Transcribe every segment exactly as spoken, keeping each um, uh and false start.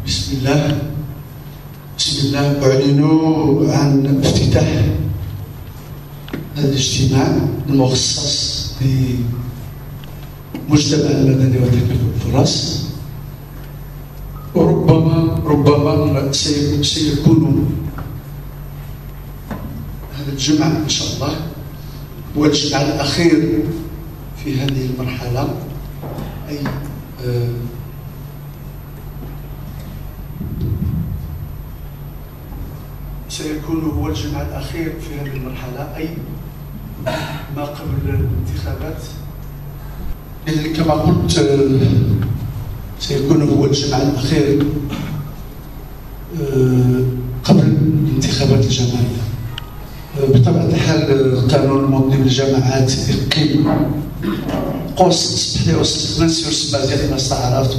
بسم الله بسم الله أعلن عن افتتاح هذا الاجتماع المخصص للمجتمع المدني وتكافؤ الفرص. وربما ربما سيكون هذا الجمع إن شاء الله هو الجمع الأخير في هذه المرحلة، أي آه سيكون هو الجمع الأخير في هذه المرحلة، أي ما قبل الانتخابات. إذن كما قلت سيكون هو الجمع الأخير قبل الانتخابات الجماعية. بطبيعة الحال قانون المنظم للجماعات يقيم قوس سبحلي وستمن سير سمازيغ ما استعرفت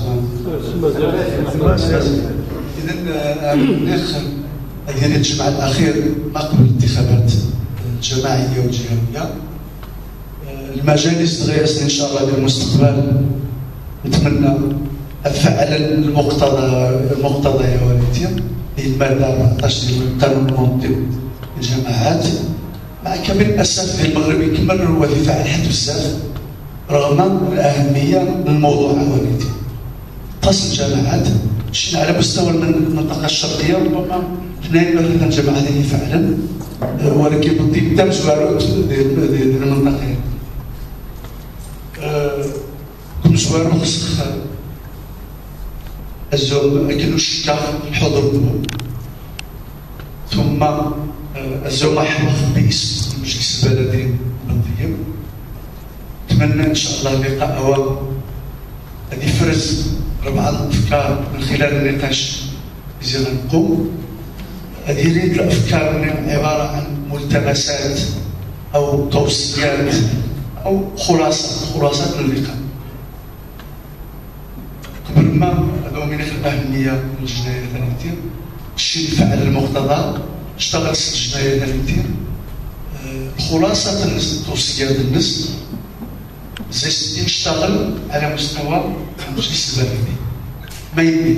إذن ناخذ هذه الجمع الأخير ما قبل الانتخابات الجماعية والجهوية. المجالس الغياس إن شاء الله للمستقبل نتمنى فعلا المقتضى المقتضى يا والدي هي المادة أربعطاش ديال القانون المنظم للجماعات. مع كامل الأسف في المغرب يكمل الوظيفة على حد بزاف رغم الأهمية للموضوع والدي. تصل الجماعات شينا على مستوى المنطقة الشرقية ربما اثنين مثلا جماعتين فعلا، ولكن بالضبط تم زوارات ديال المنطقة. كل زوار خص الزوم كانوا شكا الحضور ديالهم، ثم الزوم حفظ باسم المجلس البلدي المنظم. نتمنى ان شاء الله اللقاء هو غادي يفرز ربع الافكار من خلال النقاش اللي غنقوم. هذه الافكار عباره عن ملتمسات او توصيات او خلاصه خلاصات اللقاء. قبل ما هذا من الاهميه من الجنايه ثانيتين الشيء الفعل المقتضى اشتغل ست الجنايه ثانيتين خلاصه التوصيات النص زي ستين اشتغل على مستوى المجلس البلدي ما يبني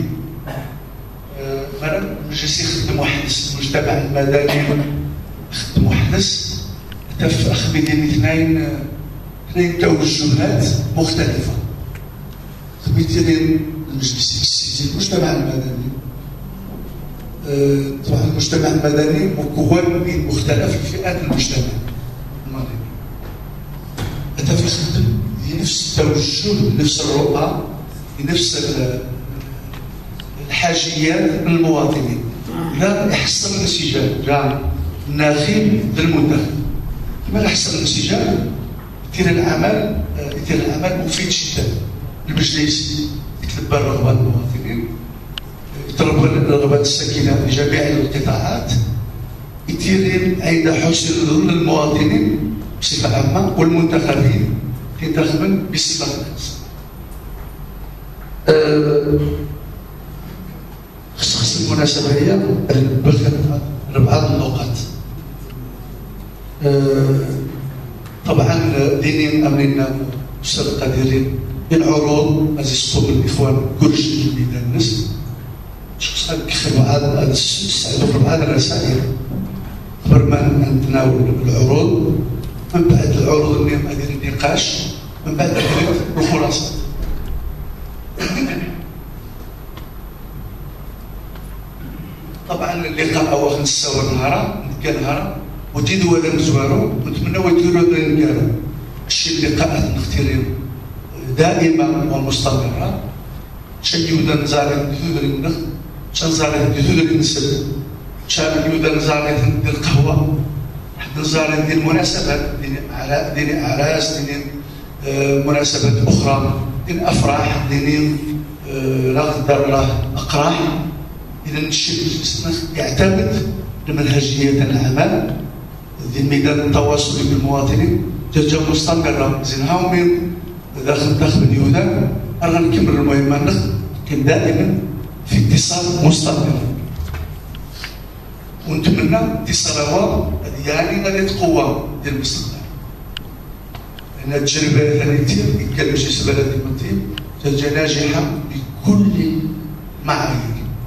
مثلا المجلس يخدم محدث، المجتمع المدني يخدم محدث حتى اخ بين اثنين اثنين توجهات مختلفه. خبيتين المجلس السياسي المجتمع المدني أه طبعا المجتمع المدني مكون من مختلف فئات المجتمع المغربي. حتى في خدم نفس التوجه نفس الرؤى نفس الحاجيات للمواطنين. لا يحصل الانسجام كاع الناخب بالمنتخب، كما يحصل الانسجام يدير العمل يدير العمل مفيد جدا. المجلس يتلبى رغبات المواطنين، يطلب الرغبات الساكنه لجميع القطاعات، يدير عند حسن الظن للمواطنين بصفه عامه والمنتخبين ينتخبون بصفه خاصه. أه خص المناسبه هي على بعض النقاط. أه طبعا دينين امننا استاذ قادرين العروض ازيستو الاخوان كلش الميدان الناس شخص كيخدموا هذا السعدوا في بعض الرسائل قبل ما نتناول العروض. من بعد العروض اللي غادي النقاش من بعد الخلاصه. طبعا اللقاء هو خمس سوايع نهار نلقى نهار وتيدوا هذا مزوارو ونتمنوا يديروا هذا نلقاو الشيء اللقاءات نختارين دائما ومستمره. شي يودا نزاري ندير النخ شان زاري ندير النسل شان يودا نزاري ندير القهوه حد نزاري ندير مناسبات ديال ديال اعراس ديال مناسبات اخرى ديال افراح ديال لا قدر الله اقراح. اذا الشيء يعتمد المنهجيه العمل ديال ميدان التواصل بالمواطنين تجا مستمره. زين هاومين داخل داخل اليونان انا غنكمل المهمه نخ كان دائما في اتصال مستمر ونتمنى اتصال يعني غادي تقوى ديال المستقبل. لان التجربه ثانيتين كان المجلس البلدي المنظم تجا ناجحه بكل معايير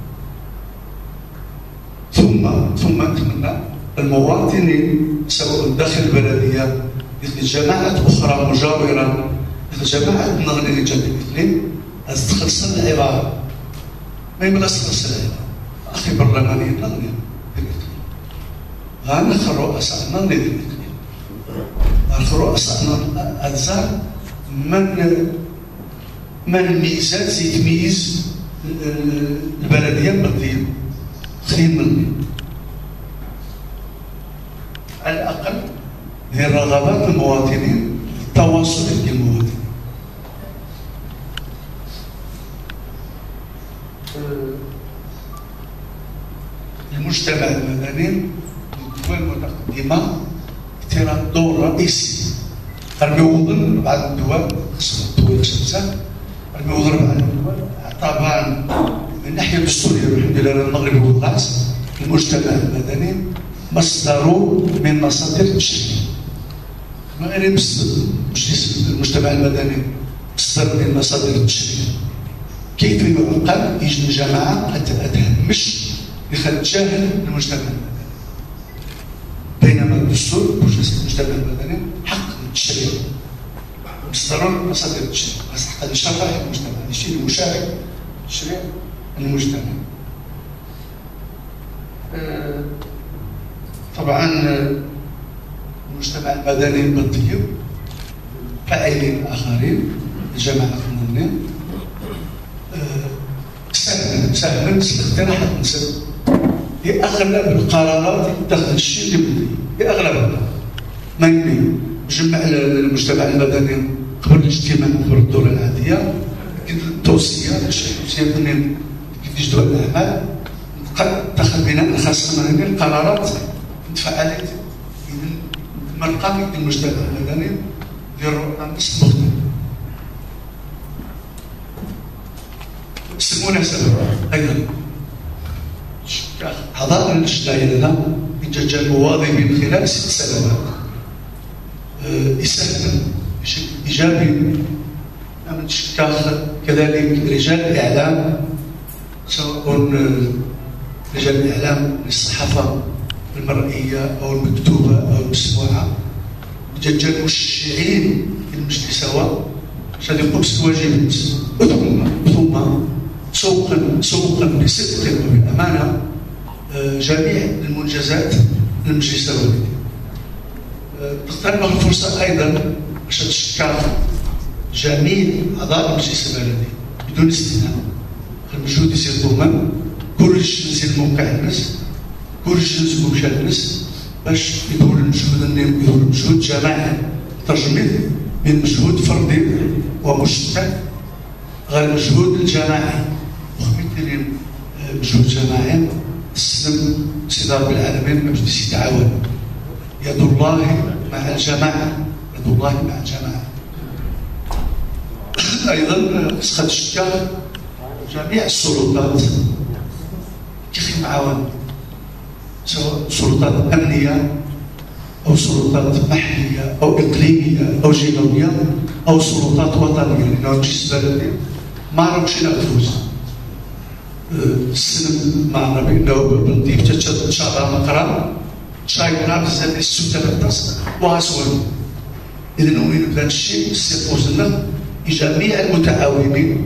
المواطنين سواء داخل البلديه مثل جماعات اخرى مجاوره مثل جماعه النغني جنب الاثنين لازم تخلص العباره ما يبغاش تخلص العباره اخي برلماني النغني غنخ رؤساء النغني الاثنين غنخ رؤساء الزار من من الميزات زي تميز البلديه بالضيق خير مني على الاقل هي رغبات المواطنين التواصل مع المواطنين. المجتمع المدني الدول المتقدمه تلعب دور رئيسي. الموضوع بعض الدول خصوصا الدول الخمسه الموضوع بعض الدول اعتبر من الناحيه الدستوريه الحمد لله المغرب والغاز المجتمع المدني مصدر من مصادر التشريع. ما غير بس المجتمع المدني مصدر من مصادر التشريع. كيف يعقل يجي جماعه قد تهمش لتجاهل المجتمع المدني بينما الدستور المجتمع المدني حق التشريع مصدر من مصادر التشريع حق نشرع المجتمع نشيل المشارك التشريع المجتمع. أه طبعا المجتمع المدني بالطيب فاعلين اخرين جماعه المنظمين سهلا سهلا اقتراح الانسان لاغلب القرارات تتخذ الشيء اللي بدي لاغلبها ما يمكن جمع المجتمع المدني قبل الاجتماع قبل الدوره العاديه التوصيه التوصيه من كيفاش دول الاعمال اتخذ بناء خاصه من القرارات تفعلت من قبل المجتمع المدني للرؤساء المختلفة. بالمناسبة أيضا أعضاء اللجنة لنا إنتاج المواظب من خلال ست سنوات يساهم بشكل إيجابي كذلك رجال الإعلام سواء رجال الإعلام للصحافة المرئية أو المكتوبة أو المسموعة رجال مشجعين المجلس سواء عشان يقوم بواجبات ثم ثم سوقا سوقا بصدق وبأمانة جميع المنجزات المجلس الوالدي. تقترب الفرصة أيضا عشان تشكر جميع أعضاء المجلس البلدي بدون استثناء المجهود يصير ضمن كلش نزيد موقع الناس كلش نزيد مشى الناس باش يدور المجهود يدور المجهود جماعي ترجمه بين مجهود فردي ومشترك غير المجهود الجماعي وخميت مجهود جماعي تسلم سيدي رب العالمين ما بديش يتعاون يد الله مع الجماعه يد الله مع الجماعه. ايضا خصها تشكر جميع السلطات كيف معاون سواء سلطات امنيه او سلطات محليه او اقليميه او جنوبيه او سلطات وطنيه لانه المجلس البلدي ما عرفش ينفذ السلم معنا بانه بنضيف تشد شعر مقرا شايفنا بزاف السوق تاع واسوان اذا وين بهذا الشيء سيبوزنا جميع المتعاونين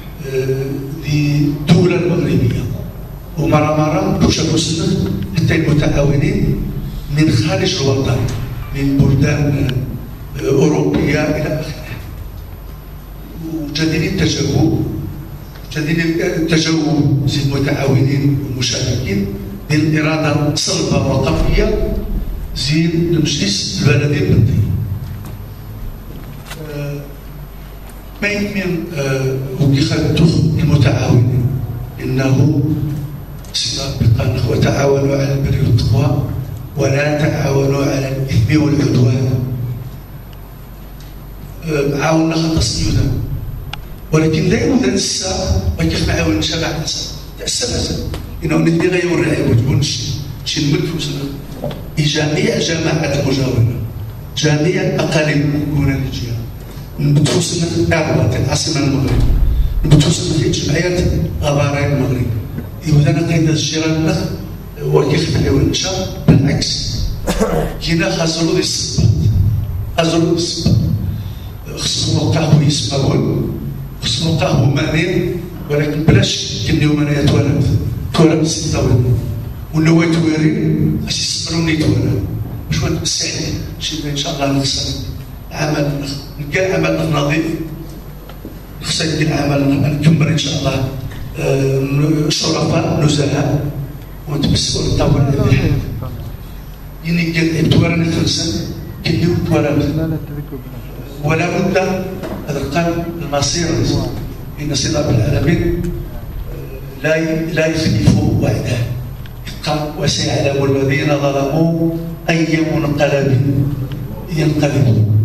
للدوله المغربيه ومره مره شافوا سنه حتى المتعاونين من خارج الوطن من بلدان اوروبيه الى اخره وجديد التجاوب جديد التجاوب زي المتعاونين والمشاركين ديال الاراده صلبه وقويه زي المجلس البلدي البلدي. ما يمكن وكيخدوه المتعاونين انه سابقا وتعاونوا على البر والتقوى ولا تعاونوا على الاثم والعدوان. عاوننا خطا سيودا ولكن دائما ننسى وكيف نعاون شبع الناس تاسف انه ندي غير الرعايه وتكون شي نملكوسنا جميع جماعات المجاوره جميع الاقاليم المكونه للجهه نبتوسنا في الاربعه العاصمه المغرب نبتوسنا في جمعيات غبراء المغرب إذا قيد الجيران وكيف نعاون نشا بالعكس كينا خازرو الصباط خازرو الصباط خصو قهوة يسمعون خصو قهوة مانين ولكن بلاش كنيو مانا يتوالد توالد ستة ونوا يتوالين باش يصبروني يتوالد باش واحد السحر شي ان شاء الله نخسر عمل نلقى عمل نظيف خصنا ندير عمل نكمل ان شاء الله شرفاء نزهاء ونتمسكوا الطاوله هذه الحياه يعني قال توالد نتنسى كنيو توالد ولا بد هذا القلب المصير ان سيدنا رب العالمين لا لا يخلف وعده قال وسيعلم الذين ظلموا اي منقلب ينقلبون.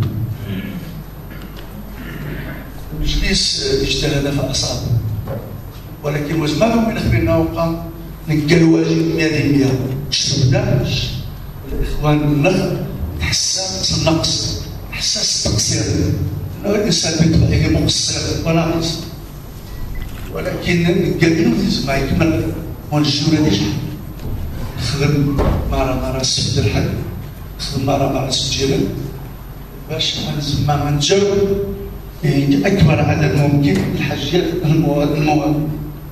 المجلس اجتهد فاصاب ولكن وزمان من اخبرنا وقام نلقى الواجب مية بالمية شفناش الاخوان النخل حساس النقص حساس التقصير الانسان بيطبع مقصر وناقص ولكن نلقى ما يكمل ونجيو لهادي شحال نخدم مرة مرة السبت الحد نخدم مرة مرة السجيران باش ما نتجاوب أكبر عدد ممكن من الحاجيات المواد.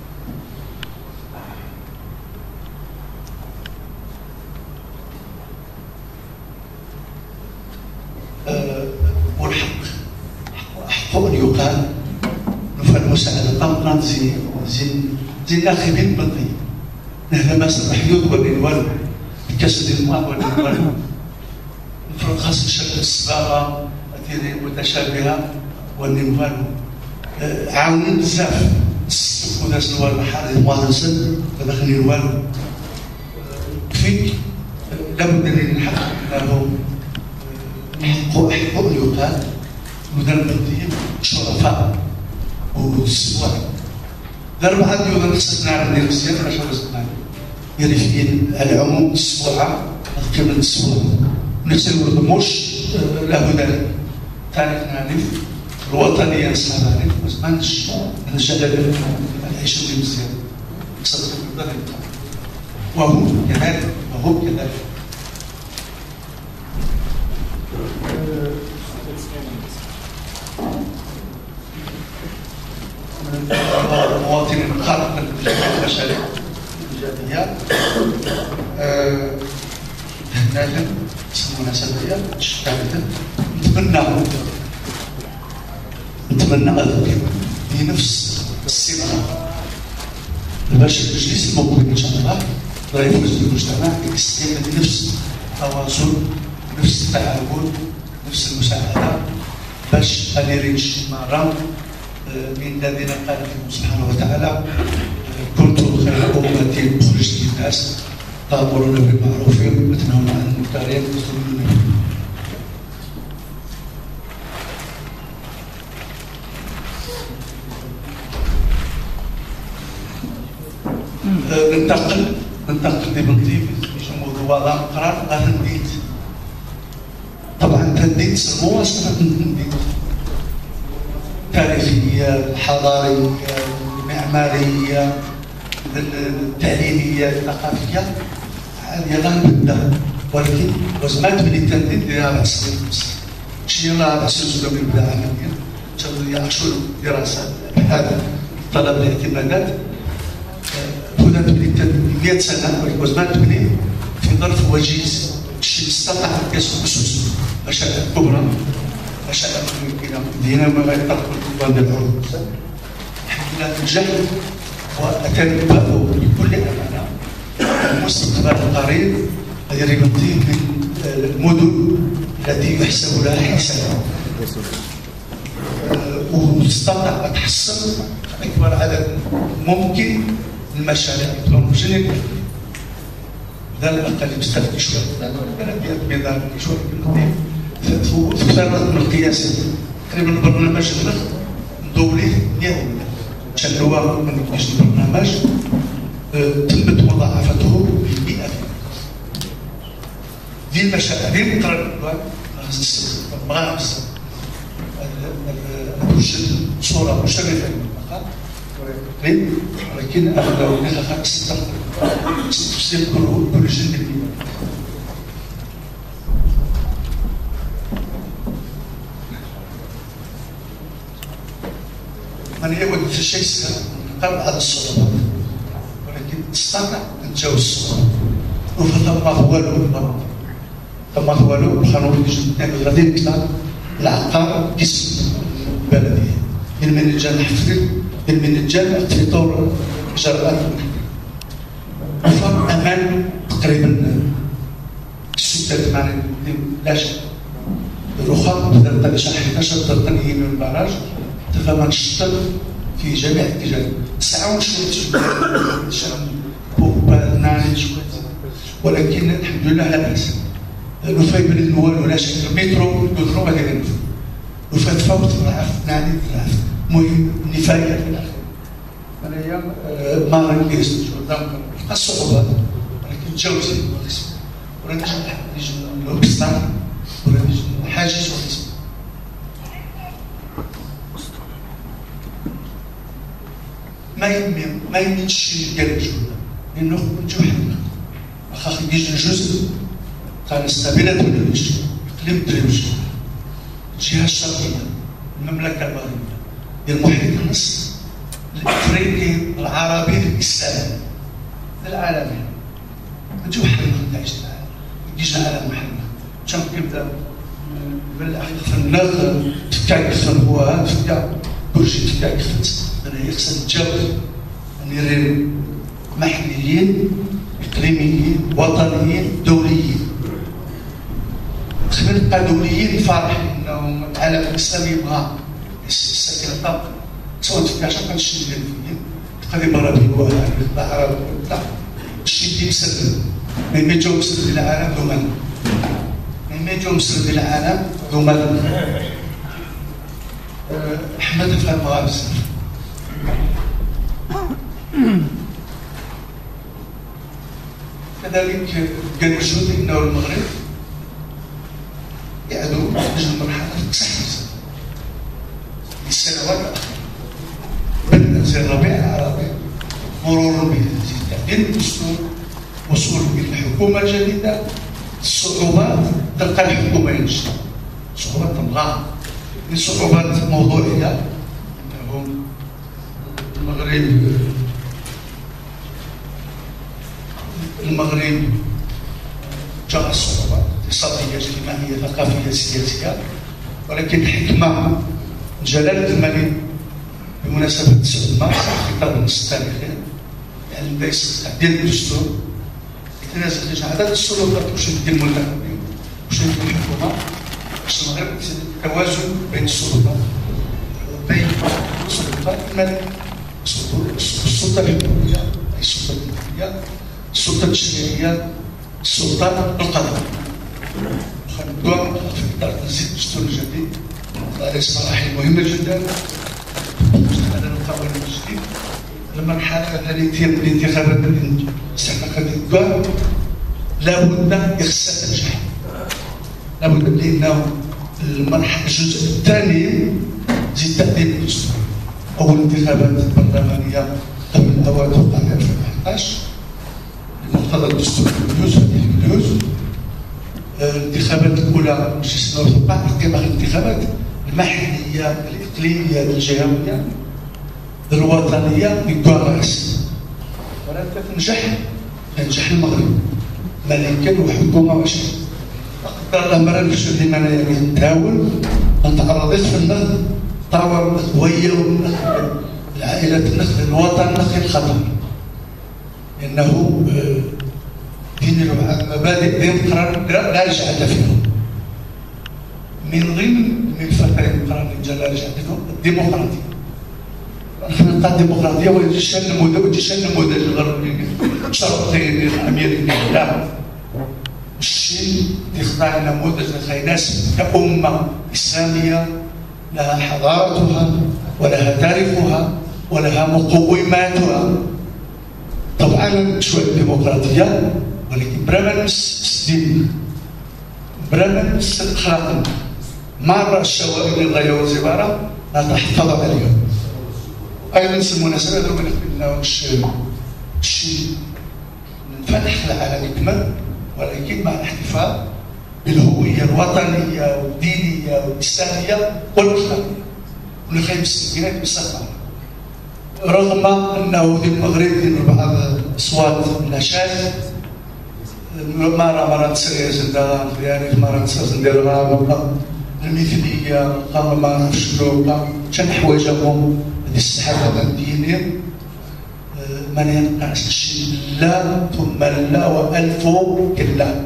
أه والحق حق أن يقال نفعل المساعدة قامنا زين زين زين ناخبين بالطي نهلا ماس الحيوط والنوال الكسد الماء والنوال نفرق خاص الشكل الصغارة أثيرين متشابهة والنوال عاونين بزاف وناس نوال بحال المواطن سن فداخل النوال فيك لابد أن نحقق له حقوق حقوق يقال مدرب الدين شرفاء والسبوع ضرب عندي ولا خصك نعرف ندير مزيان باش نوصل يعني في العموم السبوعه قبل الاسبوع نسوي مش له ذلك تاريخ نعرف الوطنيه نصنع نعرف بس ما نش نجعل نعيش في مزيان نقصد ذلك وهو كذلك وهو كذلك المواطنين الخارق من المشاريع الإيجابية هناك يسمونها سلبية شتاتا نتمنى نتمنى بنفس الصيغة باش المجلس الموجود إن شاء الله لا يفوز بالمجتمع باستعمال نفس التواصل نفس التعاون نفس المساعدة باش ما نريدش مرة من الذين قال فيهم سبحانه وتعالى كنتم خير أمة أخرجت للناس تأمرون بالمعروف وتنهون عن المنكر وتؤمنون بالله. ننتقل ننتقل لبنطيب يسموه وضع قرار غنديت طبعا تنديت سموه أصلا تنديت التاريخية الحضارية المعمارية التعليمية الثقافية هذه غنبدا ولكن وزمات من التنديد اللي راه سنين خمس شي راه سلسلة من البدع عمليا تبدا عشر دراسات هذا طلب الاعتمادات هنا تبني التنديد مئة سنة ولكن وزمات تبني في ظرف وجيز الشيء استطاع ان يسوق اسس مشاريع كبرى مشاريع مدينة ما غيطرق القوان ديال العروض الحمد لله تنجح وأتنبأ بكل أمانة المستقبل القريب يربطي من المدن التي يحسب لها حسابا وتستطيع أن تحصل أكبر عدد ممكن من المشاريع البروجينيك هذا الأقل مستفيد شوية أنا ديال بيضاء شوية فترة من القياسات تقريبا البرنامج دولي ديالنا عشان هو من كيش البرنامج تمت مضاعفته بمئة في المشاريع اللي نقرا بغا توجد صورة مشرفة للمقال ولكن أغلب الناس تفسير كل جزء أنا ودت الشيء سهل نقرب على الصعوبات ولكن نستطيع نتجاوز الصعوبات وفما والو فما والو القانون اللي غادي نكتب العقار قسم البلديه من من الجان الحفري من من الجان في طور اجراءات وفر امان تقريبا ستة ثمانية لا شك الرخام بدأت شحن حداش تنهي من البراج تفهم نشطب في جميع الاتجاهات تسعة ونشوف وبنعالج ولكن الحمد لله لا باس الوفاء بلد الوال ولا شك المترو الكترو هذا اللي نفهم الوفاء تفاوت ضعف نادي ضعف المهم النفايه في الاخير انايا ما غنجلس قدام لقى الصعوبات ولكن تجاوزت القسم ولا نجم نجم الاوبستاكل ولا نجم الحاجز والقسم ما يمين ما يمينش ديال الجهد لانه نجم حنا واخا خديج الجزء كان استبداد من الوجه اقليم دريوج الجهه الشرقيه المملكه المغربيه ديال المحيط النص الافريقي العربي الاسلامي العالمي نجو حنا نعيش العالم نجيش العالم حنا شنو كيبدا بالاخير فناغ تفكاك الخنبوها تفكاك كلشي تفكاك خفت انا يخصني نتجاوز نري محليين اقليميين وطنيين دوليين خلينا نبقى دوليين فرحين انهم العالم الاسلامي يبغى يسكن الطاقه سواء تفكاش كنشي ديال تقريبا راه بالوهاب بالعرب لا الشيء اللي مسلم ملي جاو مسلم العالم دوما ملي جاو مسلم العالم دوما احمد فهمها بزاف كذلك قال الجود انه المغرب يعدو نجم مرحله تصح بزاف السنوات بدأ زي الربيع العربي مرور بتعديل الدستور وصول الحكومه الجديده الصعوبات تلقى الحكومه ينجح صعوبات تبغى صعوبات موضوعيه انهم المغرب المغرب جاء الصعوبات اقتصاديه اجتماعيه ثقافيه سياسيه ولكن الحكمه جلاله الملك بمناسبه تسعة مارس خطاب النص التاريخي يعني بدا تعديل الدستور يتنازل عن عدد السلطات واش ندير المنتخبين واش ندير الحكومه باش المغرب توازن بين السلطات بين السلطات الملك السلطه الحكوميه اي السلطه التنفيذيه السلطه التشريعيه السلطه القضائيه خلينا في اطار تنزيل الدستور الجديد عليه مراحل مهمه جدا هذا القوانين الجديد لما نحال هذه الانتخابات اللي استحقاق هذه الدول لابد يخصها تنجح لابد لانه المرحله الجزء الثاني زيد تعديل الدستور اول انتخابات برلمانيه قبل الاوان توقع في ألفين وأحد بمقتضى الدستور اليوز اليوز الانتخابات الاولى ماشي سنه وتوقع كما الانتخابات المحليه الاقليميه الجهويه الوطنيه بالكراس ولا تنجح تنجح المغرب ملكا وحكومه وشيء اقدر الامر نفسه لما انا يعني نتهاون نتعرضت في النخل طور الهويه والنخل العائله النخل الوطن النخل الخطر لانه دين المبادئ ديمقراطيه لا رجعه فيهم من ضمن من الفتره الديمقراطيه لا رجعه فيهم الديمقراطيه نحن نلقى الديمقراطيه ويجيش النموذج ويجيش النموذج الغربي شرطين الامريكي لا الشيء يخضع نموذج للناس كأمة إسلامية لها حضارتها ولها تاريخها ولها مقوماتها طبعا شوية ديمقراطية ولكن بلا ما نمس الدين بلا ما نمس الأخلاق مرة الشوائب الغاية والزبارة لا تحفظ عليها أيضا نفس المناسبة هذا هو اللي الشيء ننفتح العالم يكمل ولكن مع الاحتفال بالهوية الوطنية والدينية والإسلامية والأخلاقية ونخيم السكينات بالسفر رغم انه في المغرب في بعض الاصوات النشاط مرة مرة تسري زندا يعني مرة تسري ندير غابة المثلية قام ما نعرفش شنو قام شن حوايجهم هذه السحابة الدينية ما ينقعش شي لا ثم لا والف كلا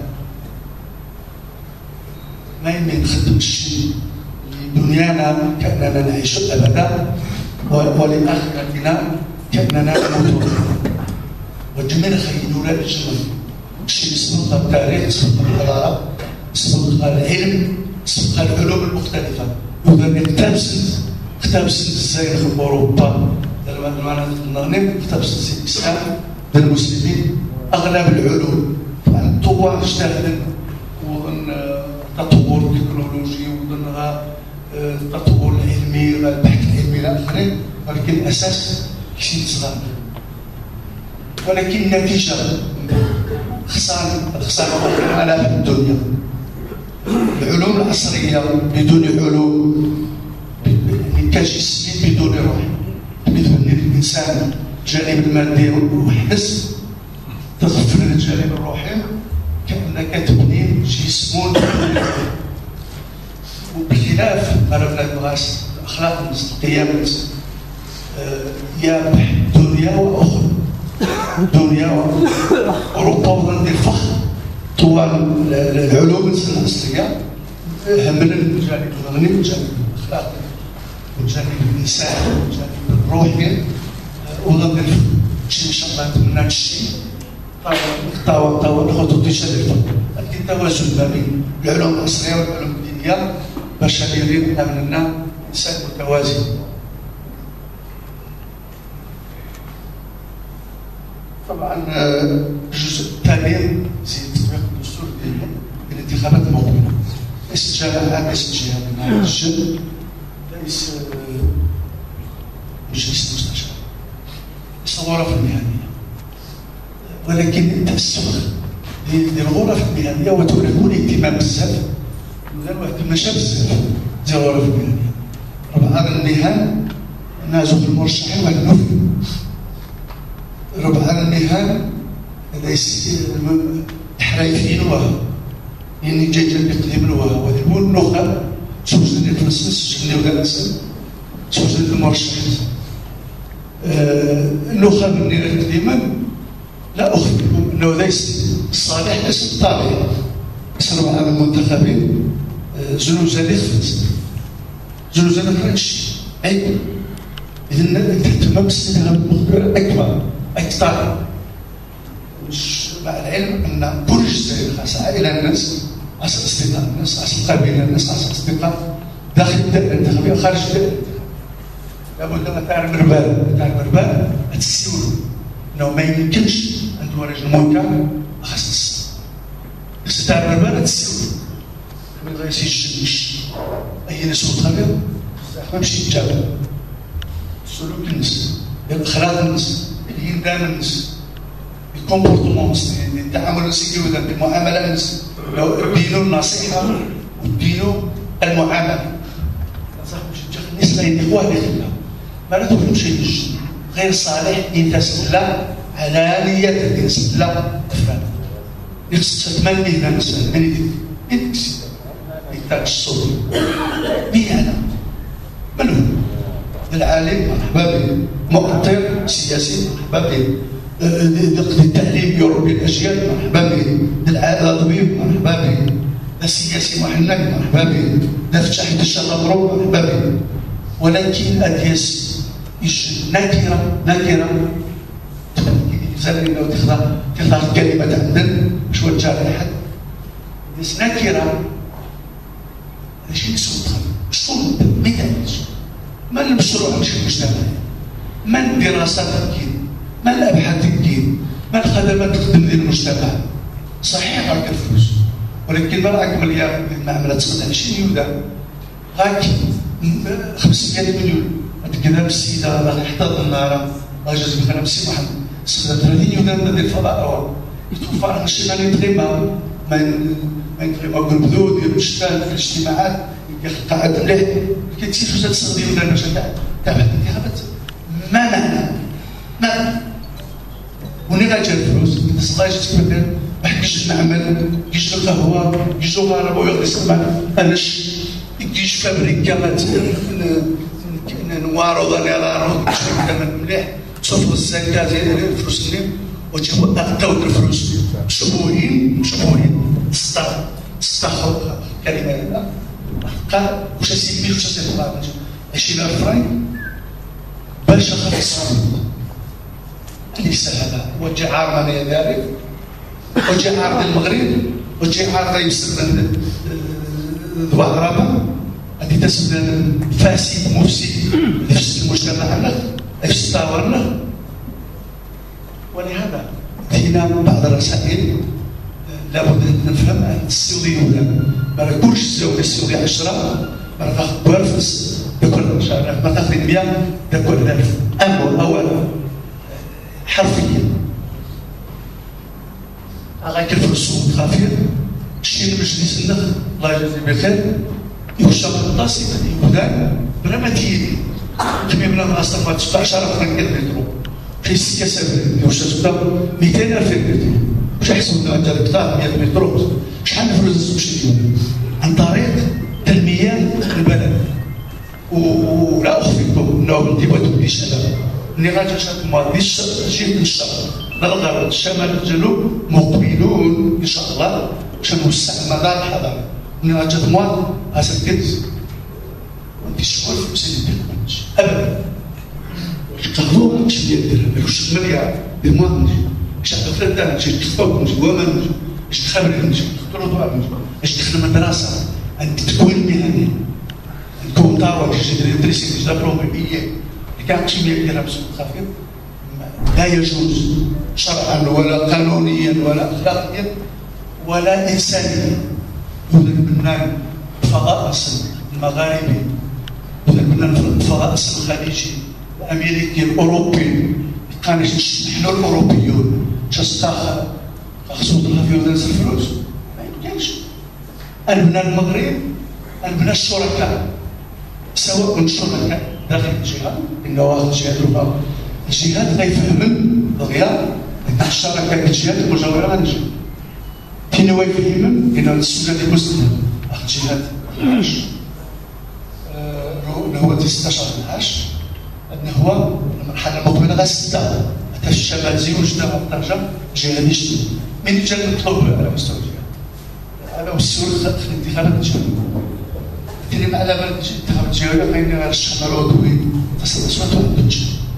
ما يمكن نخدم شيء لدنيانا كأننا نعيش أبدا ولآخرتنا كأننا نموت والجميل خيلوا لا الجمل شيء اسمه التاريخ اسمه الحضارة اسمه العلم اسمه العلوم المختلفة وإذا اقتبست اقتبست ازاي في أوروبا المناطق المغرب اقتبست الإسلام للمسلمين أغلب العلوم الطوع تستخدم وظن التطور التكنولوجي وظن التطور العلمي البحث العلمي إلى آخره ولكن الأساس شيء صغير ولكن النتيجة خسارة خسارة على الدنيا العلوم العصرية بدون علوم كجسم بدون روح بدون الإنسان الجانب المادي وحدس تغفل الجانب الروحي كأنك تبني جسم وبخلاف عرفنا الناس الأخلاق الناس القيم الناس يا دنيا وأخرى دنيا وأوروبا وظن الفخر طوال العلوم العصرية همنا الجانب الغني والجانب الأخلاقي والجانب الإنساني والجانب الروحي وظن الفخر شيء إن شاء الله نتمنى الشيء طاوة طاوة نخطط تشريفة لكن التوازن ما بين العلوم العصرية والعلوم الدينية باش ندير أمننا إنسان متوازن. طبعا الجزء الثاني زي تطبيق الدستور ديال الانتخابات المقبله ليس جامعه ليس جهه من هذا الشان ليس مجلس المستشار ليس الغرف المهنيه ولكن التأسس ديال الغرف المهنيه وتكون اهتمام بزاف واحد ماشي بزاف ديال الغرف المهنيه ربع المهن نازو في المرشحين واحد النفي ربع المهن ليس الحرايفين وها يعني جاي جاي يقدم له وها وهذا هو النخب سوز ديال الفلسفه سجلوا دراسه سوز ديال المرشحين النخب اللي تقديما لا اخبركم انه ليس الصالح ليس الطبيعي بس ربع المنتخبين زلزال خفت زلزال فرنش عيب اذا تهتم بالسنه المقبله اكبر اكثر مش مع العلم ان كل جزائر خاصه الى الناس خاص اصدقاء الناس خاص قبيله الناس خاص اصدقاء داخل الدائره الانتخابيه وخارج الدائره لابد ان تاع المربال تاع المربال تسيولو انه ما يمكنش ان تورج المنكر خاص خاص تاع المربال تسيولو ما غاديش يجيش اي ناس متخابر ما مشي يتجاوب سلوك الناس اخلاق الناس الإندام الناس الكومبورتمون الناس التعامل السيئ وذاك المعامله الناس دينو النصيحه ودينو المعامله الناس لا يديقوها لله ما لا تقولوش غير صالح ان تسلى علانيه ان تسلى افراد يخص تمني لنا مثلا من يديك يتاك الصوت بيانا من هو العالم مرحبا به مؤطر سياسي مرحبا به التعليم يربي الاجيال مرحبا به الطبيب مرحبا به السياسي محنك مرحبا به فتح الشر مضروب مرحبا به ولكن اديس نكره نكره زال انه تخضع تخضع الكلمه عندنا باش توجه لاحد اديس نكره ماشي نسوق شنو ما يدعمش ما المشروع مش المجتمع ما الدراسات الدين ما الابحاث الدين ما الخدمات تخدم للمجتمع صحيح راك الفلوس ولكن ما راك مليار المعامله تقدر عشرين يودا غاك خمسمائة مليون تقدر السيده راه حتى النار راه جات بخنا بسي محمد استخدم ثلاثين يودا ديال الفضاء يتوفى راه شي ما يتغيما ما ما يتغيما بالبذور ديال الشتان في الاجتماعات قاعد مليح كيتسير جوج تستخدم ولا باش تاع تاع الانتخابات ما معنى ما وني غاجا الفلوس تصلاي تتبدل واحد كيجي نعمل كيجي القهوه كيجي الغرب ويقعد يسمع اناش كيجي فابريكا نوارو ضاني راه كيجي مليح صوف الزكاه ديال الفلوس اللي وجهوا اعطاو الفلوس شبوهين شبوهين ستة ستة كلمه هنا قال واش اسيدي واش اسيدي عشرين ألف فرنك باش نخلص ليس هذا وجه عار من ذلك وجه عار المغرب وجه عار يستخدم الضربه التي تستخدم فاسد مفسد يفسد المجتمع يفسد طاورنا. ولهذا فينا بعض الرسائل لابد ان نفهم ان السعوديه ما كلش السعوديه السعوديه عشرة ما تاخذ بارفس بكل شهر ما تاخذ مية بكل ألف. أما اولا حرفيا غايك الفلوس خافيه شتي المجلس النخل الله يجازيه بخير يخشى الطاسي يبدا بلا ما تيجي كمية من الناس ما تسبعش على فرنك المترو في ستة سبعين يخشى تبدا مئتين ألف مترو واش يحسبوا انت تقطع مئة مترو شحال الفلوس تمشي عن طريق تنميه البلد. ولا اخفيكم انه انت ما تبديش هذا اللي غادي شاد ما غاديش تجي من الشرق لا الغرب الشمال الجنوب مقبلون ان شاء الله باش نوسع مدار الحضاره. ملي غادي تضمن غتسكت وانت شكون في المسجد ابدا تاخذوا هادشي ديال الدرهم مالوش مليار ديما باش تفرد نجي تفوق نجي وما نجي باش تخبر نجي تروضوا نجي باش تدخل مدرسه عند تكوين مهني نكون طاوله جديد ندرس دبلوميه كاع شي ديالها بسم خفيف لا يجوز شرعا ولا قانونيا ولا اخلاقيا ولا انسانيا. يوجد لبنان فضاء اصل المغاربي يوجد لبنان فضاء اصل الخليجي الامريكي الاوروبي كانش نحن الاوروبيون شاستاخ خصو الله في ودرس الفلوس ما يمكنش. نبنى المغرب نبنى الشركاء سواء من الشركاء داخل الجهه انه واحد الجهات الاخرى الجهات غيفهمن دغيا تاع الشركاء الجهات المجاوره غنجي كاين هو يفهمن ان السوق ديال المسلمين واحد الجهات اللي هو ستاشر نعاش ان هو المرحله المقبله غا سته حتى الشمال زيرو جده وطنجه جهه نشتي من جا المطلوب على مستوى الجهه هذا هو السؤال في الانتخابات الجهويه. كلمة على بلد الانتخابات الجهويه بين غير الشمال والدوي تصل اصوات والبنج.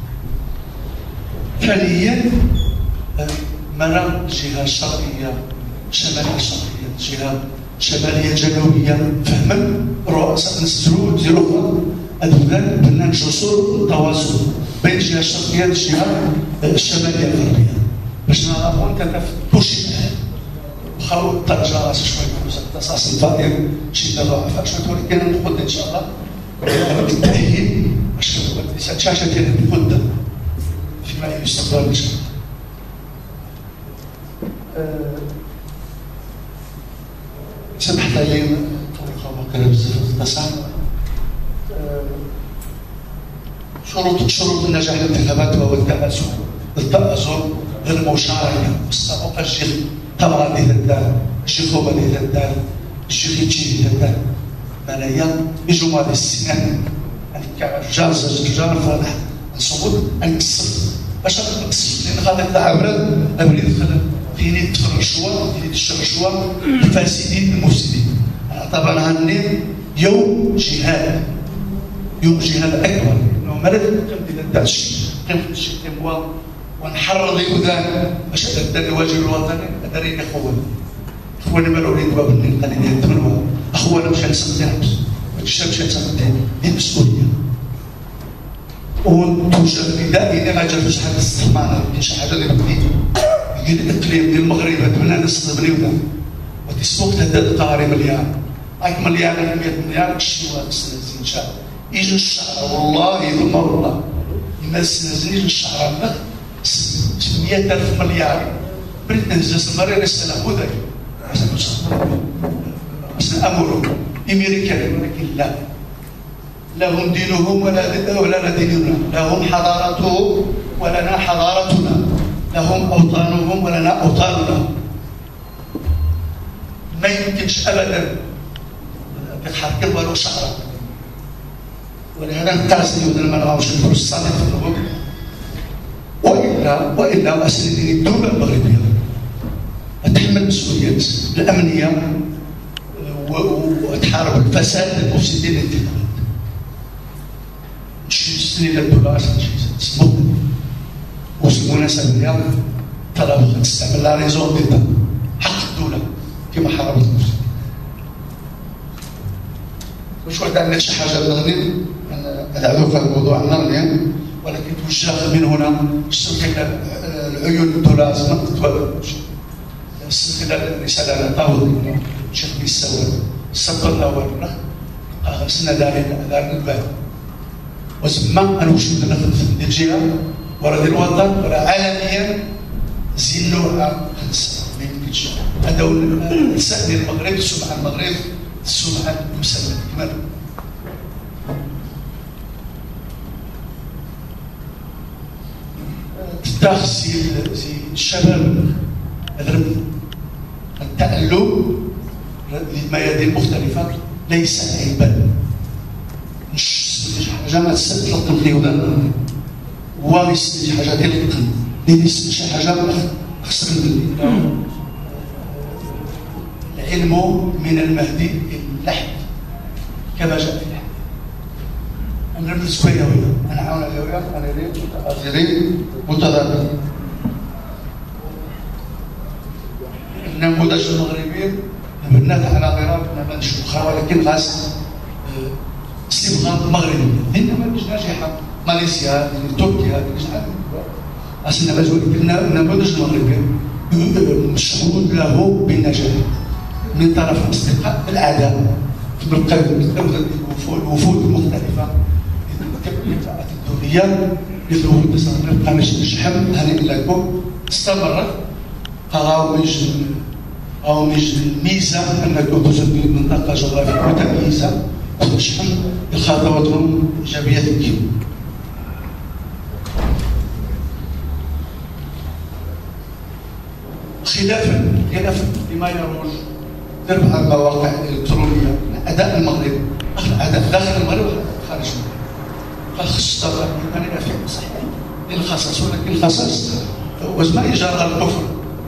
فعليا مرة الجهه الشرقيه الشماليه الشرقيه الجهه الشماليه الجنوبيه فهما رؤساء نسلو ديالو هذوك بنان جسور التواصل بين الجهه الشرقيه والجهه الشماليه الغربيه باش نعرفوا انت كلشي خاو طنجه راسها شويه فلوس التصاص الفائر شي ضعفاء شويه ولكن نقول ان شاء الله بالتاهيل باش الشاشه ديال الغده فيما يستقبل ان شاء الله. سمحت لي طريقه مكرره بزاف التصاعد. شروط شروط النجاح الانتخابات وهو التآزر التآزر المشاركه والسابقه الشيخ طبعا ليه الدار الشيخ هو ليه الدار الشيخ يجي ليه الدار معناها بجمال السنان جاز رجال فالح نصوت نكسر باش نكسر لان غادي يطلع عبرات ابغي يدخل فيني يدخل الشوا فيني يدخل الشوا الفاسدين المفسدين. طبعا هاني يوم جهاد يوم جهاد اكبر انه ما لازم نقدم هذا الشيء نقدم الشيء هو ونحرض الاذان باش ادى الواجب الوطني ادري اخواني اخواني ما وليد باب النقل ديال الثمن اخوانا مشى نسقط حبس ماشي مشى نسقط ديال المسؤوليه وتوجد بدائيه ما جات شي حاجه استثمار شي حاجه اللي بدي ديال الاقليم ديال المغرب اتمنى نص مليون وتسوق هذا قاري مليار هاك مليار مئة مليار شي واحد ان شاء الله يجي الشهر والله ثم والله الناس نازلين الشهر هذا ستمئة ألف مليار بريد نهز المرير السلام وذاك عشان أمره أمريكا ولكن لا لهم دينهم ولا ولنا ديننا، لهم حضارتهم ولنا حضارتنا، لهم أوطانهم ولنا أوطاننا. ما يمكنش أبدا تحرك ولو شعرة. ولهذا نقاسي ولا ما نغاوش نديرو الصالح في الغرب. وإلا وإلا أسندني الدولة المغربية تحمل مسؤولية الأمنية وتحارب الفساد المفسدين للانتخابات. شي السنين الدولار تسبق وبالمناسبة طلب تستعمل لا ريزون ديتا حق الدولة كما حاربت المفسدين. واش واحد عندنا شي حاجة نغني أدعو في الموضوع نغني، ولكن توجه من هنا خلال العيون الدولار خلال رسالة نطاول الشيخ بيساوي السبب الأول خصنا دارين دارين البال وزعما أنا واش نقدر نخدم في الجهة ورا ديال الوطن ولا عالميا زينوها خمسة ما يمكنش. هذا هو النساء ديال المغرب، السمعة المغرب، السمعة المسلمة كمان. الداخل زي زي الشباب الرمي التألق للميادين المختلفة ليس عيبا. مش حاجة ما تطلق فيه ولا هو يسمي حاجة ديال القلب، اللي يسمي شي حاجة خصنا ندير. العلم من المهدي إلى اللحد كما جاء في الحديث. أنا بالنسبة لي أنا عاون اليوم أنا ريت متأثرين متضاربين. النموذج المغربي بنات على غرار نماذج أخرى ولكن غاز استبغاء مغربي. النماذج ناجحة ماليزيا، تركيا، شحال النموذج المغربي مشهود له بالنجاح من طرف الاصدقاء الأعداء في الوفود المختلفة للقاءات الدولية مثل وفود قامش الشحم هنيئا لكم استمرت قراومج قراومج الميزة أنكم توجد منطقة جغرافية متميزة وتشحن بخطواتهم إيجابية كبيرة. خلافا خلافا لما يروج تربح المواقع الإلكترونية أداء المغرب أداء داخل المغرب وخارج المغرب. فخص تظهر أن فيه صحيح للخصص ولكن الخصص وزما إيجار الكفر.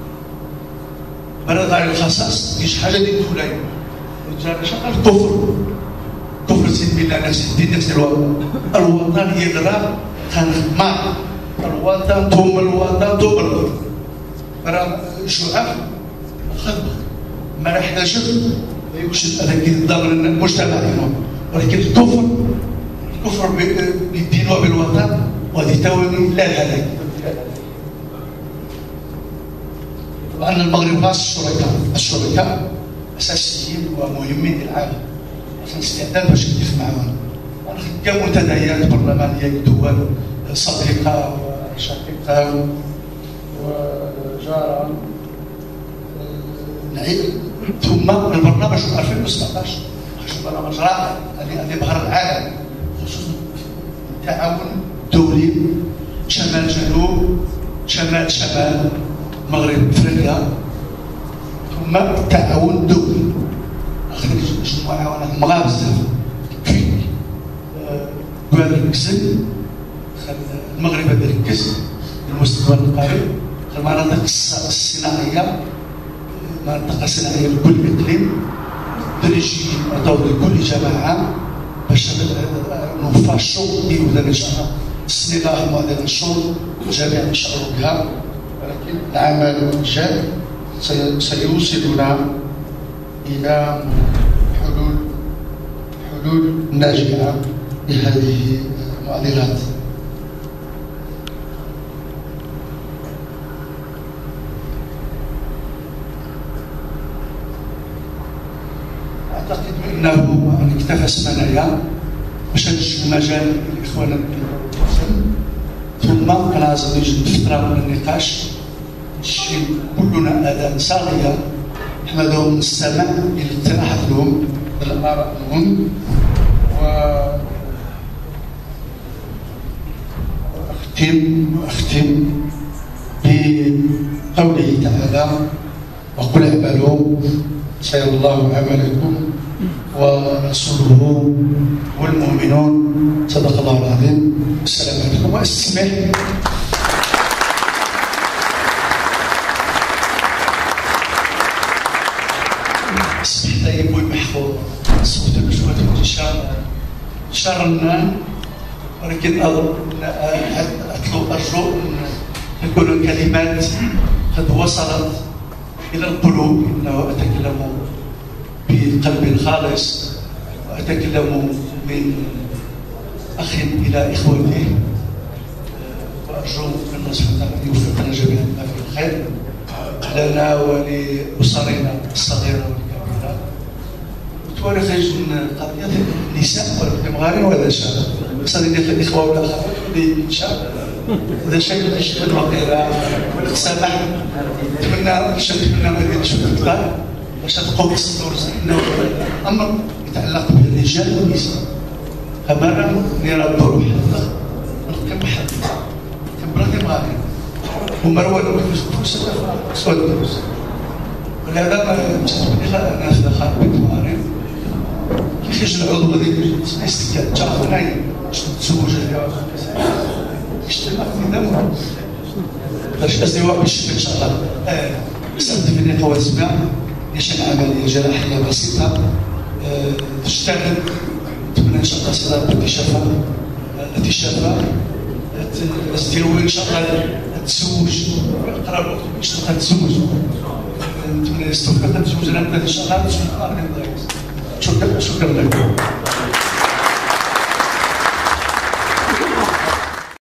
بلد غير الخصص مش حاجة ديال الدولة. إيجار شغل الكفر. كفر سيد بالله نفس الدين نفس الوطن. الوطن يغرى كان خدمة. الوطن ثم الوطن ثم الوطن. راه الشعب خدمة ما يحتاجش يوجد هذاك الضامن المجتمع ولكن الكفر الكفر بالدين وبالوطن وهذه توهم لا الهلاك. طبعا المغرب خاص الشركاء الشركاء اساسيين ومهمين للعالم عشان استعداد باش يدير معاهم كمنتديات برلمانيه لدول صديقه وشقيقه وجارة نعيد. ثم البرنامج في ألفين وسبعطاش برنامج رائع الذي ظهر العالم خصوصا التعاون الدولي شمال جنوب شمال شمال مغرب افريقيا ثم التعاون الدولي اخرج مجموعه مغاربه بزاف كويك قال الكسل المغرب هذا الكسل المستقبل القريب المناطق الصناعيه مناطق صناعيه لكل اقليم درجي دور لكل جماعه باش نوفر الشغل بوذن ان شاء الله السنه القادمه معدل الشغل جميع نشعر بها ولكن العمل الجاد سيوصلنا الى حلول حلول ناجعه لهذه المعضلات. اعتقد بانه اكتفى سمنايا باش نشوف المجال لاخواننا المسلمين ثم كنعزم يوجد فتره من النقاش نشي كلنا اذان صاغيه نحمدهم نستمع الى اقتراحاتهم الاراء لهم و أختم أختم بقوله تعالى: وقل اعملوا سيرى الله عملكم ورسوله والمؤمنون. صدق الله العظيم. السلام عليكم. واستسمح اسمح لي بوي محفوظ صوت النشوة انتشار شرنا، ولكن أطلب أرجو أن تكون الكلمات قد وصلت إلى القلوب، إنه أتكلم بقلب خالص وأتكلم من أخ إلى إخوته، وأرجو أن الله سبحانه وتعالى يوفقنا جميعا بما فيه الخير لنا ولأسرنا الصغيرة والكبيرة. وتورخ قضية النساء والمغاربة وهذا شيء صار ديال الإخوة والأخوات اللي شاب هذا شيء اللي يشبه الوقيرة والسماح. نتمنى نتمنى ما يديرش في الإطلاق باش تقوم بالصدور، انه امر يتعلق بالرجال والنساء. امر نرى الظروف كم حد كم بلاد مغاربه ومروه فلوس سواد الفلوس، ولهذا ما تتبني الناس داخل بيت المغارب كيفاش العضو هذيك استكاد جا هنايا باش تتزوج اجتماع في دمه باش ازدواج بالشبه ان شاء الله. استخدمني خواتمها يشن عملية جراحية بسيطة تشتغل. نتمنى إن شاء الله صلاة التي شافها التي شافها الزديوي إن شاء الله تتزوج قرب الوقت باش تبقى تتزوج. نتمنى يستوفق تتزوج لنا إن شاء الله. شكرا شكرا لكم.